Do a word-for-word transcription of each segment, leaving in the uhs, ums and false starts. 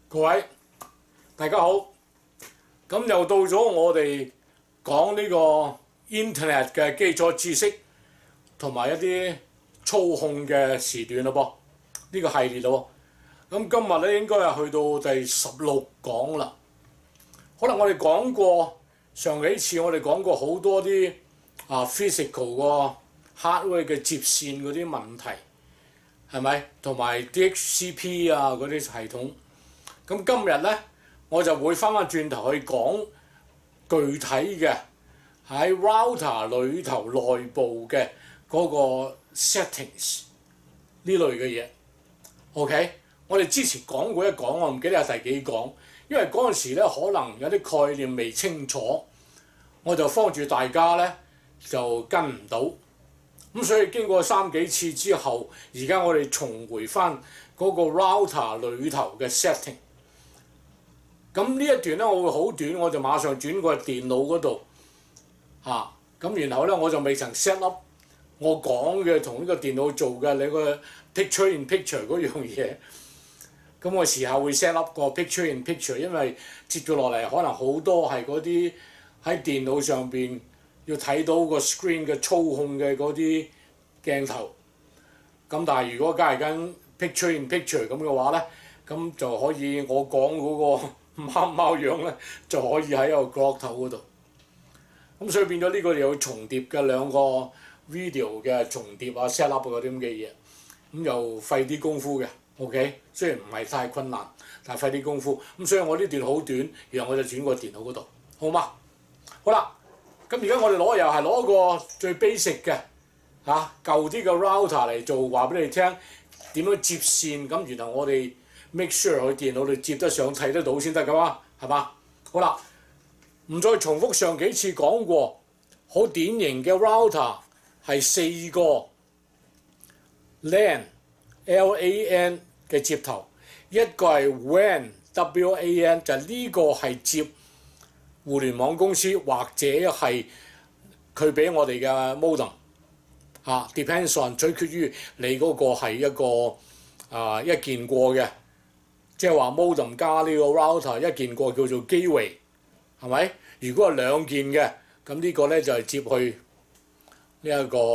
各位大家好，咁又到咗我哋講呢個 Internet 嘅基礎知識同埋一啲操控嘅時段咯噃，呢、這個系列咯。咁今日咧應該係去到第十六講啦。可能我哋講過上幾次我哋講過好多啲啊 physical 個 hardware 嘅接線嗰啲問題，係咪？同埋 D H C P 啊嗰啲系統。咁今日咧，我就會翻返轉頭去講具體嘅喺 router 裏頭內部嘅嗰個 settings 呢類嘅嘢。OK， 我哋之前講過一講，我唔記得係第幾講，因為嗰陣時咧可能有啲概念未清楚，我就幫住大家咧就跟唔到。咁所以經過三幾次之後，而家我哋重回翻嗰個 router 裏頭嘅 setting。咁呢一段咧，我會好短，我就馬上轉過去電腦嗰度嚇。咁、啊、然後咧，我就未曾 set up 我講嘅同呢個電腦做嘅你個 picture in picture 嗰樣嘢。咁我時候會 set up 個 picture in picture，因為接住落嚟可能好多係嗰啲喺電腦上邊要睇到個 screen 嘅操控嘅嗰啲鏡頭。咁但係如果加係緊 picture in picture 咁嘅話咧，咁就可以我講嗰個貓貓樣咧就可以喺個角頭嗰度。咁所以變咗呢個有重疊嘅兩個 video 嘅重疊啊 set up 嗰啲咁嘅嘢，咁又費啲功夫嘅。OK， 雖然唔係太困難，但係費啲功夫。咁所以我呢段好短，然後我就轉過電腦嗰度，好嗎？好啦，咁而家我哋攞又係攞個最 basic 嘅嚇、啊、舊啲嘅 router 嚟做，話俾你聽點樣接線，咁然後我哋 make sure 去電腦度接得上睇得到先得㗎嘛，係嘛？好啦，唔再重複上幾次講過，好典型嘅 router 係四個 LAN。L A N 嘅接頭，一個係 W A N W A N 就係呢個係接互聯網公司或者係佢俾我哋嘅 modem 嚇、啊、depends on 取決於你嗰個係一個啊一件過嘅，即係話 modem 加呢個 router 一件過叫做 gateway，係咪？如果係兩件嘅，咁呢個咧就係接去呢一個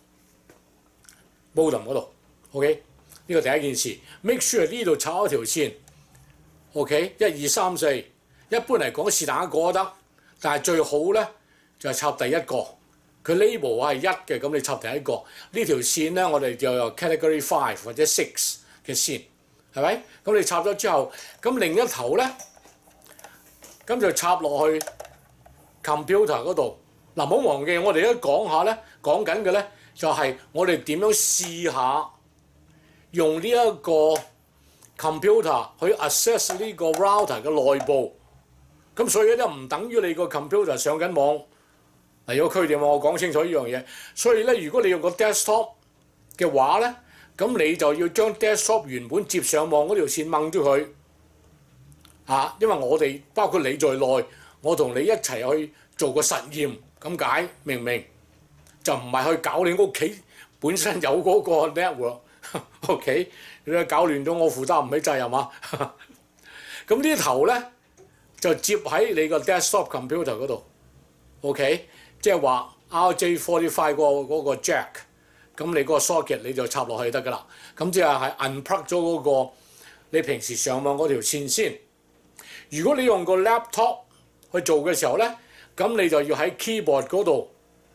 modem 嗰度 ，OK。呢個第一件事 ，make sure 呢度插一條線 ，OK， 一二三四，一般嚟講是但一個都得，但係最好咧就係、是、插第一個，佢 label 係一嘅，咁你插第一個，呢條線咧我哋就有 category five 或者 six 嘅線，係咪？咁你插咗之後，咁另一頭咧，咁就插落去 computer 嗰度。嗱，唔好忘記我哋而家講下咧，講緊嘅咧就係我哋點樣試下。用呢一個 computer 去 access 呢個 router 嘅內部，咁所以咧唔等於你個 computer 上緊網。嗱，有個區點我講清楚呢樣嘢。所以咧，如果你用個 desktop 嘅話咧，咁你就要將 desktop 原本接上網嗰條線掹咗佢嚇，因為我哋包括你在內，我同你一齊去做個實驗咁解，明唔明？就唔係去搞你屋企本身有嗰個 network。OK， 你搞亂咗，我負擔唔起責任嘛。咁呢頭咧就接喺你個 desktop computer 嗰度。OK， 即係話 R J forty-five 個嗰個 jack， 咁你嗰個 socket 你就插落去得㗎啦。咁即係係 unplug 咗嗰個你平時上網嗰條線先。如果你用個 laptop 去做嘅時候咧，咁你就要喺 keyboard 嗰度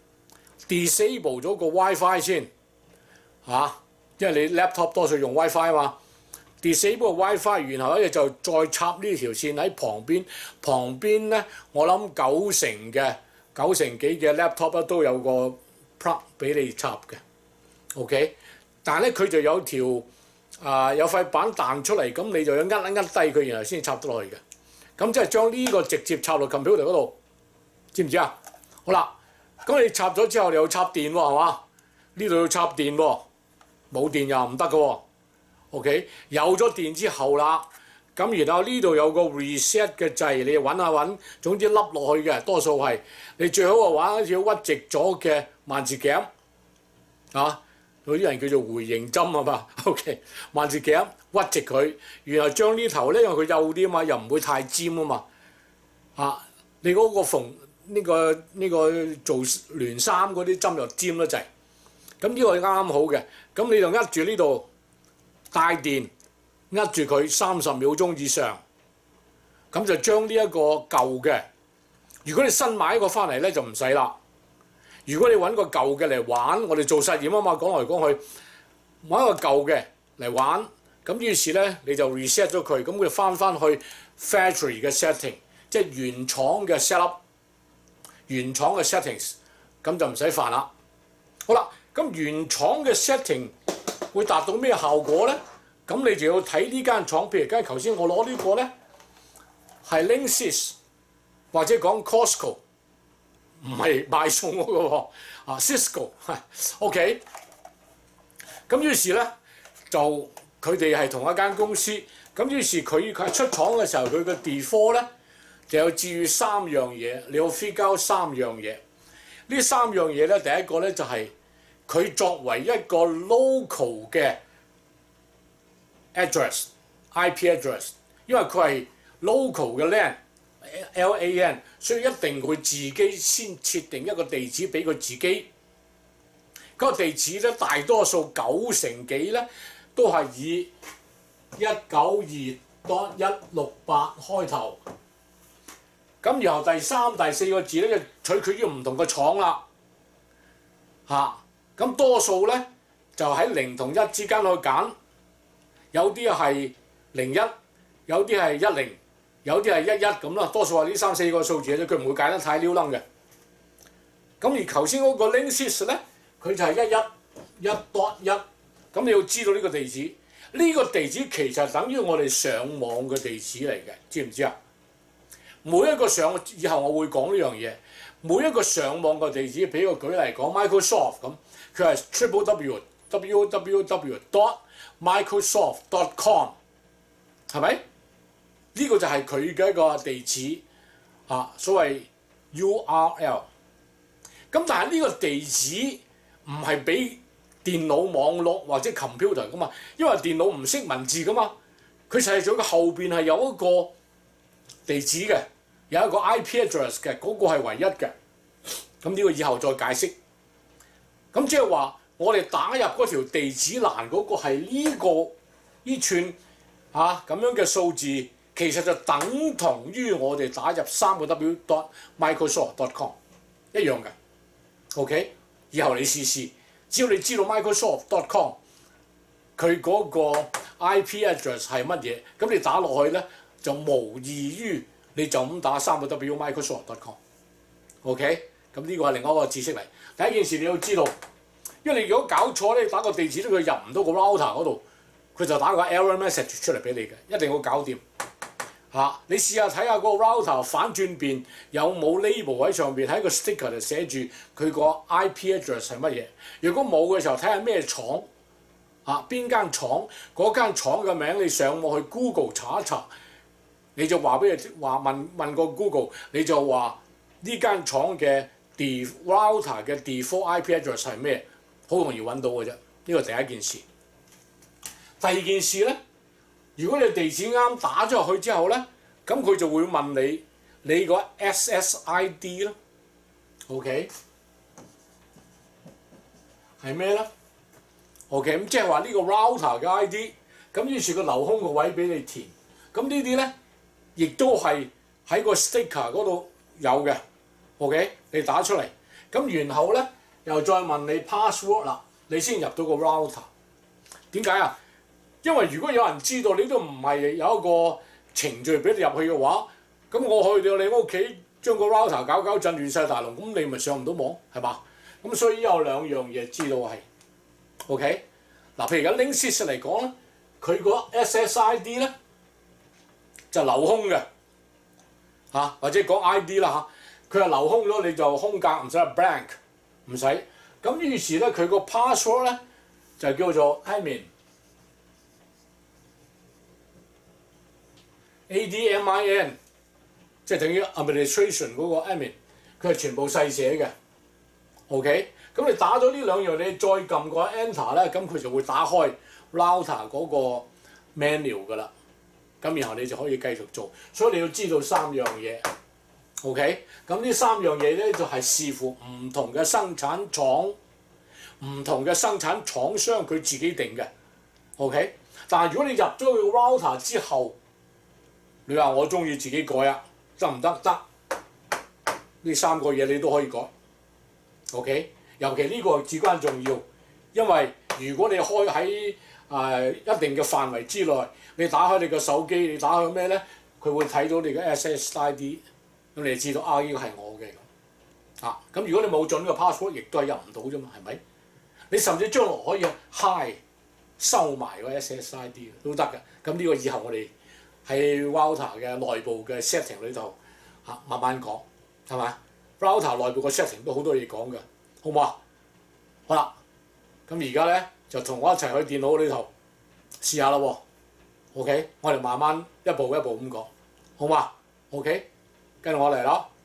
disable 咗個 WiFi 先嚇。啊，因為你 laptop 多數用 WiFi 啊嘛 ，disable 個 WiFi， 然後咧就再插呢條線喺旁邊。旁邊咧，我諗九成嘅九成幾嘅 laptop 都有個 plug 俾你插嘅 ，OK。但係咧佢就有條啊、呃、有塊板彈出嚟，咁你就要握一握低佢，然後先插得落去嘅。咁即係將呢個直接插落 computer 嗰度，知唔知啊？好啦，咁你插咗之後，你又插電喎，係嘛？呢度要插電喎。冇電又唔得嘅喎 ，OK？ 有咗電之後啦，咁然後呢度有個 reset 嘅掣，你揾下揾，總之凹落去嘅，多數係你最好嘅話，好似屈直咗嘅萬字鉗，啊， 有啲人叫做回形針啊嘛 ，OK， 萬字夾屈直佢，然後將呢頭咧，因為佢幼啲啊嘛，又唔會太尖啊嘛，啊，你嗰個縫呢、這個呢、這個做連衫嗰啲針又尖得滯，咁呢個啱啱好嘅，咁你就握住呢度帶電，握住佢三十秒鐘以上，咁就將呢一個舊嘅，如果你新買一個翻嚟咧就唔使啦。如果你揾個舊嘅嚟玩，我哋做實驗啊嘛，講嚟講去揾一個舊嘅嚟玩，咁於是咧你就 reset 咗佢，咁佢翻翻去 factory 嘅 setting， 即係原廠嘅 setup， 原廠嘅 settings， 咁就唔使煩啦。好啦，咁原廠嘅 setting 會達到咩效果咧？咁你就要睇呢間廠，譬如梗係頭先我攞呢個咧係 Linksys 或者講 Costco。唔係買餸嗰個喎，啊 Cisco，OK， 咁於是咧就佢哋係同一間公司，咁於是佢佢出廠嘅時候，佢嘅 default 咧就有至於三樣嘢，你要 figure out三樣嘢。呢三樣嘢咧，第一個咧就係、是、佢作為一個 local 嘅 address，I P address， 因為佢係 local 嘅 land。L A N， 所以一定會自己先設定一個地址俾佢自己。嗰、那個地址咧，大多數九成幾咧都係以一九二 dot 一六八開頭。咁然後第三、第四個字咧就取決於唔同嘅廠啦。嚇、啊，咁多數咧就喺零同一之間去揀，有啲係零一，有啲係一零。有啲係一一咁啦，多數係呢三四個數字啫，佢唔會解得太溜楞嘅。咁而頭先嗰個 Linksys 咧，佢就係一一一 dot 一，咁你要知道呢個地址，呢、這個地址其實等於我哋上網嘅地址嚟嘅，知唔知啊？每一個上以後我會講呢樣嘢，每一個上網嘅地址，俾個舉例講 Microsoft 咁，佢係 triple w w w w dot microsoft dot com， 係咪？呢個就係佢嘅一個地址啊，所謂 U R L。咁但係呢個地址唔係俾電腦網絡或者 computer 噶嘛，因為電腦唔識文字噶嘛，佢實際上佢後邊係有一個地址嘅，有一個 I P address 嘅，嗰、那個係唯一嘅。咁呢個以後再解釋。咁即係話我哋打入嗰條地址欄嗰個係呢、這個呢串啊咁樣嘅數字。其實就等同於我哋打入三個 W dot Microsoft dot com 一樣嘅 ，OK？ 以後你試試，只要你知道 Microsoft dot com 佢嗰個 I P address 係乜嘢，咁你打落去咧就無異於你就咁打三個 W Microsoft dot com，OK？ 咁呢個係另外一個知識嚟。第一件事你要知道，因為你如果搞錯咧，打個地址咧佢入唔到個 router 嗰度，佢就打個 error message 出嚟俾你嘅，一定要搞掂。嚇、啊！你試下睇下嗰個 router 反轉邊有冇 label 喺上邊，喺個 sticker 就寫住佢個 I P address 係乜嘢。如果冇嘅時候，睇下咩廠嚇邊間廠，嗰間廠嘅名你上網去 Google 查一查，你就話俾佢話問問個 Google， 你就話呢間廠嘅 de router 嘅 default I P address 係咩，好容易揾到嘅啫。呢個第一件事。第二件事咧。如果你地址啱打咗入去之後咧，咁佢就會問你你個 S S I D 啦 ，OK 係咩咧 ？OK 咁即係話呢個 router 嘅 I D， 咁於是個留空個位俾你填，咁呢啲咧亦都係喺個 sticker 嗰度有嘅 ，OK 你打出嚟，咁然後咧又再問你 password 啦，你先入到個 router。點解啊？因為如果有人知道你都唔係有一個程序俾你入去嘅話，咁我去到你屋企將個 router 搞搞震亂晒大龍，咁你咪上唔到網係嘛？咁所以有兩樣嘢知道係 OK 嗱，譬如而家 Linksys 嚟講咧，佢個 S S I D 咧就留空嘅嚇、啊，或者講 I D 啦嚇，佢係留空咗你就空格唔使 blank 唔使，咁於是咧佢個 password 咧就叫做 admin。A D M I N 即係等於 administration 嗰個 admin， 佢係全部細寫嘅 ，OK？ 咁你打咗呢兩樣，你再撳個 Enter 咧，咁佢就會打開 router 嗰個 menu 㗎啦。咁然後你就可以繼續做。所以你要知道三樣嘢 ，OK？ 咁呢三樣嘢咧就係、是、視乎唔同嘅生產廠、唔同嘅生產廠商佢自己定嘅 ，OK？ 但係如果你入咗去 router 之後，你話我中意自己改啊，得唔得？得。呢三個嘢你都可以改 ，OK？ 尤其呢個至關重要，因為如果你開喺誒、呃、一定嘅範圍之內，你打開你個手機，你打開咩咧？佢會睇到你嘅 S S I D， 咁你就知道啊，呢個係我嘅咁啊。咁如果你冇準個 password， 亦都係入唔到啫嘛，係咪？你甚至將來可以 hide 收埋個 S S I D 都得嘅。咁呢個以後我哋喺 router 嘅內部嘅 setting 裏頭嚇慢慢講。係嘛 ？router 內部個 setting 都好多嘢講嘅，好唔好啊？好啦，咁而家咧就同我一齊去電腦呢度試下啦喎。OK， 我哋慢慢一步一步咁講，好嘛 ？OK，跟住我嚟啦。